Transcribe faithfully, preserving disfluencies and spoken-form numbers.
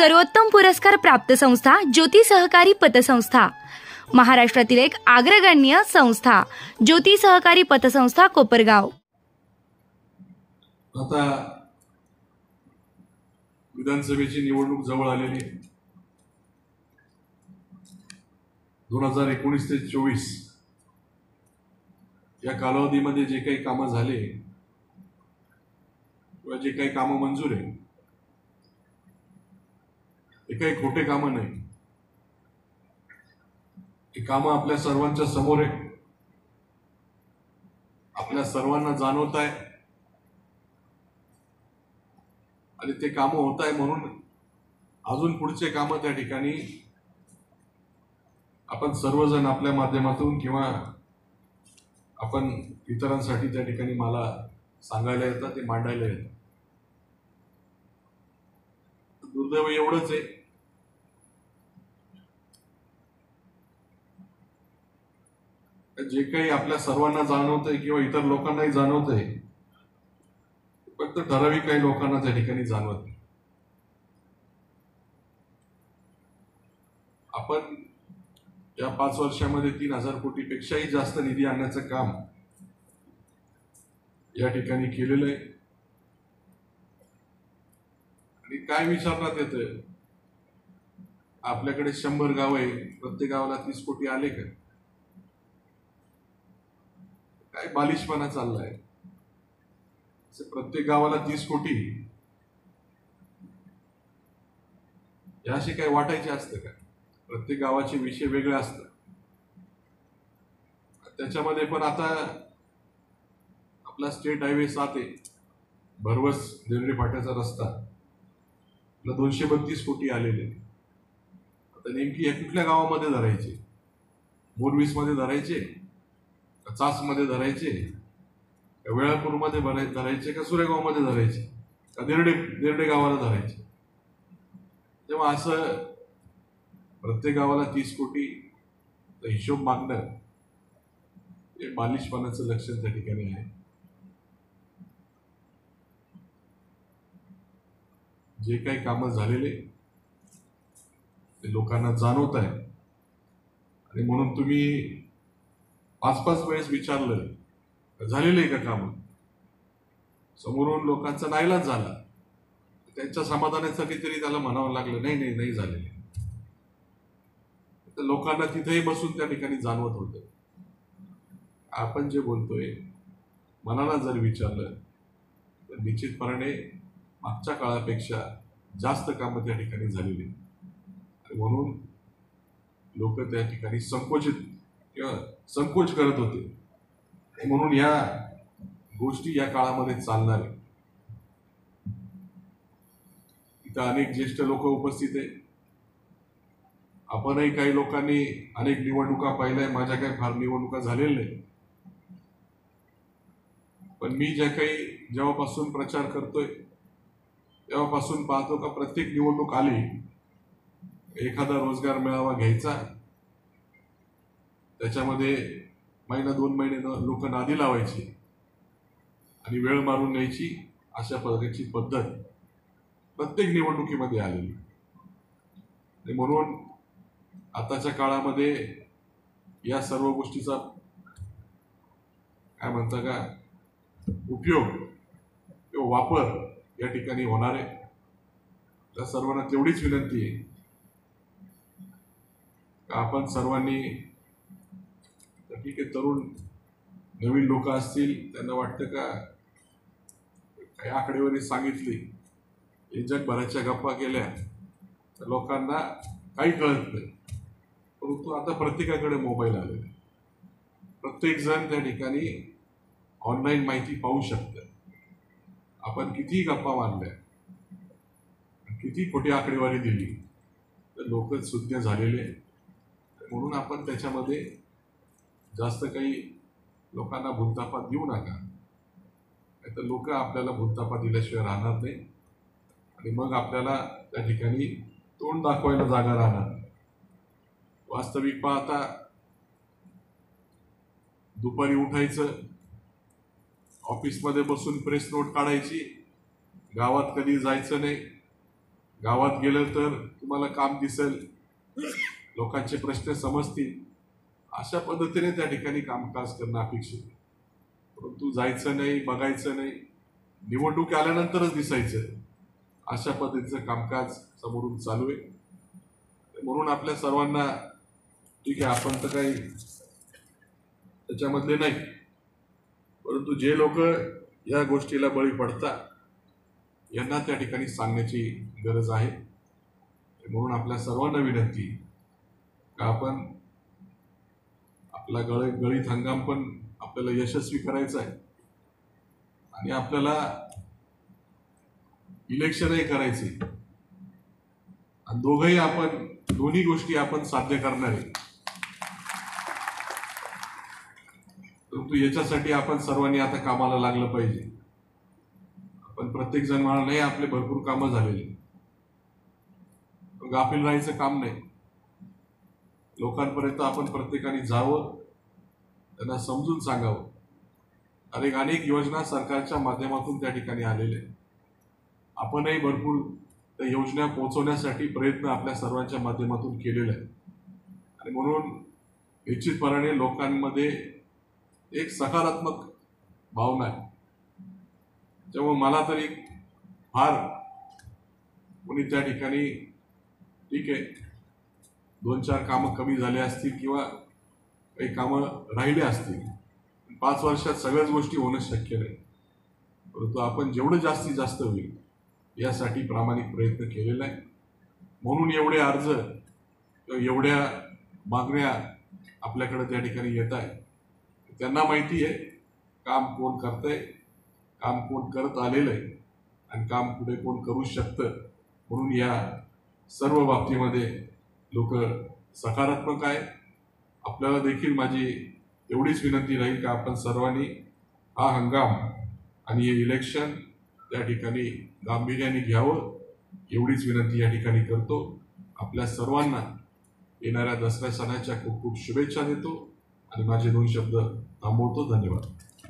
सर्वोत्तम पुरस्कार प्राप्त संस्था ज्योती सहकारी पतसंस्था, महाराष्ट्रातील एक अग्रगण्य संस्था ज्योती सहकारी पतसंस्था कोपरगाव। आता विधानसभेची निवडणूक जवळ आलेली आहे। दोन हजार एकोणीस ते चोवीस या कालावधीमध्ये जे काही कामं झाले किंवा जे काही कामं मंजूर आहे ते काही खोटे कामं नाही, ही कामं आपल्या सर्वांच्या समोर आहे, आपल्या सर्वांना जाणवत आहे आणि ते कामं होत आहे म्हणून अजून पुढचे कामं त्या ठिकाणी आपण सर्वजण आपल्या माध्यमातून किंवा आपण इतरांसाठी त्या ठिकाणी मला सांगायला येतं, ते मांडायला येतं। दुर्दैव एवढंच आहे जे काही आपल्या सर्वांना जाणवतंय किंवा इतर लोकांनाही जाणवतंय, फक्त ठराविक काही लोकांना त्या ठिकाणी जाणवत नाही। आपण या पाच वर्षामध्ये तीन हजार कोटीपेक्षाही जास्त निधी आणण्याचं काम या ठिकाणी केलेलं आहे। आणि काय विचारण्यात येतं, आपल्याकडे शंभर गाव आहे, प्रत्येक गावाला तीस कोटी आले का? काय बालिशपणा चाललाय? प्रत्येक गावाला तीस कोटी याशी काय वाटायचे असतं का? प्रत्येक गावाचे विषय वेगळे असतात। त्याच्यामध्ये पण आता आपला स्टेट हायवे सात आहे, भरवस देवळी फाट्याचा रस्ता, दोनशे बत्तीस कोटी आलेले। आता नेमकी हे कुठल्या गावामध्ये धरायचे? मोरवीस मध्ये धरायचे, चास मध्ये धरायचे, वेळापूर मध्ये धरायचे का सुरेगाव मध्ये धरायचे का देरडे देरडे गावाला धरायचे? तेव्हा असं प्रत्येक गावाला तीस कोटी हिशोब मागणं हे बालिशपणाचं लक्षण त्या ठिकाणी आहे। जे काही कामं झालेले ते लोकांना जाणवत आहे आणि म्हणून तुम्ही पाच पाच वेळेस विचारलं झालेलं आहे का काम, समोरून लोकांचा नाईलाज झाला, त्यांच्या समाधानासाठी तरी त्याला म्हणावं लागलं नाही नाही नाही झालेले। तर लोकांना तिथेही बसून त्या ठिकाणी जाणवत होतं। आपण जे बोलतोय मनाला जर विचारलं तर निश्चितपणे मागच्या काळापेक्षा जास्त कामं त्या ठिकाणी झालेली आणि म्हणून लोक त्या ठिकाणी संकोचित किंवा संकोच करत होते। म्हणून या गोष्टी या काळामध्ये चालणार आहे। इथं अनेक ज्येष्ठ लोक उपस्थित आहे, आपणही काही लोकांनी अनेक निवडणुका पाहिल्या, माझ्या काही फार निवडणुका झालेल्या नाही, पण मी ज्या काही जेव्हापासून प्रचार करतोय तेव्हापासून पाहतो का प्रत्येक निवडणूक आली एखादा रोजगार मेळावा घ्यायचा, त्याच्यामध्ये महिना दोन महिने लोक नादी लावायची आणि वेळ मारून न्यायची, अशा प्रकारची पद्धत प्रत्येक निवडणुकीमध्ये आलेली। आणि म्हणून आताच्या काळामध्ये या सर्व गोष्टीचा काय म्हणता का उपयोग किंवा वापर या ठिकाणी होणार आहे। त्या सर्वांना तेवढीच विनंती आहे का आपण सर्वांनी, ठीक आहे तरुण नवीन लोक असतील त्यांना वाटतं का काही आकडेवारी सांगितली, जगभराच्या गप्पा केल्या तर लोकांना काही कळत नाही, परंतु आता प्रत्येकाकडे मोबाईल आलेला, प्रत्येक जण त्या ठिकाणी ऑनलाईन माहिती पाहू शकतं। आपण कितीही गप्पा मारल्या, किती खोटी आकडेवारी दिली तर लोक सुज्ञ झालेले, म्हणून आपण त्याच्यामध्ये जास्त काही लोकांना भूलथापा देऊ नका, नाही तर लोक आपल्याला भूलथापा दिल्याशिवाय राहणार नाही आणि मग आपल्याला त्या ठिकाणी तोंड दाखवायला जागा राहणार। वास्तविक पाहता दुपारी उठायचं, ऑफिसमध्ये बसून प्रेस नोट काढायची, गावात कधी जायचं नाही, गावात गेलं तर तुम्हाला काम दिसेल, लोकांचे प्रश्न समजतील, अशा पद्धतीने त्या ठिकाणी कामकाज करणं अपेक्षित आहे. परंतु जायचं नाही, बघायचं नाही, निवडणूक आल्यानंतरच दिसायचं, अशा पद्धतीचं कामकाज समोरून चालू आहे. म्हणून आपल्या सर्वांना, ठीक आहे आपण तर काही त्याच्यामधले नाही, परंतु जे लोक या गोष्टीला बळी पडतात यांना त्या ठिकाणी सांगण्याची गरज आहे. म्हणून आपल्या सर्वांना विनंती का आपण आपला गळ गळीत हंगाम पण आपल्याला यशस्वी करायचा आहे आणि आपल्याला इलेक्शनही करायचे आणि दोघंही आपण दोन्ही गोष्टी आपण साध्य करणार आहे. परंतु याच्यासाठी आपण सर्वांनी आता कामाला लागलं पाहिजे. आपण प्रत्येक जण म्हणा नाही आपले भरपूर कामं झालेली, गाफील राहायचं काम नाही. लोकांपर्यंत आपण प्रत्येकाने जावं, त्यांना समजून सांगावं. अनेक अनेक योजना सरकारच्या माध्यमातून त्या ठिकाणी आलेल्या आहेत. आपणही भरपूर त्या योजना पोहोचवण्यासाठी प्रयत्न आपल्या सर्वांच्या माध्यमातून केलेला आहे आणि म्हणून निश्चितपणाने लोकांमध्ये एक सकारात्मक भावना आहे. त्यामुळे मला तरी फार कोणी त्या ठिकाणी ठीक आहे दोन चार कामं कमी झाले असतील किंवा काही कामं राहिले असतील, पाच वर्षात सगळ्याच गोष्टी होणं शक्य नाही, परंतु आपण जेवढं जास्तीत जास्त होईल यासाठी प्रामाणिक प्रयत्न केलेला आहे. म्हणून एवढे अर्ज एवढ्या मागण्या आपल्याकडे त्या ठिकाणी येत आहे. त्यांना माहिती आहे काम कोण करतंय, काम कोण करत आलेलं आहे आणि काम पुढे कोण करू शकतं. म्हणून या सर्व बाबतीमध्ये लोक सकारात्मक आहे. आपल्याला देखील माझी एवढीच विनंती राहील का आपण सर्वांनी हा हंगाम आणि हे इलेक्शन त्या ठिकाणी गांभीर्याने घ्यावं, एवढीच विनंती या ठिकाणी करतो. आपल्या सर्वांना येणाऱ्या दसऱ्या सणाच्या खूप खूप शुभेच्छा देतो आणि माझे दोन शब्द थांबवतो. धन्यवाद.